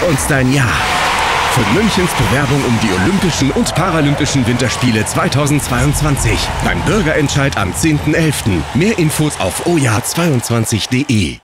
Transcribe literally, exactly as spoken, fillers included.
uns dein Ja für Münchens Bewerbung um die Olympischen und Paralympischen Winterspiele zweitausendzweiundzwanzig beim Bürgerentscheid am zehnten elften Mehr Infos auf o ja zweiundzwanzig punkt de.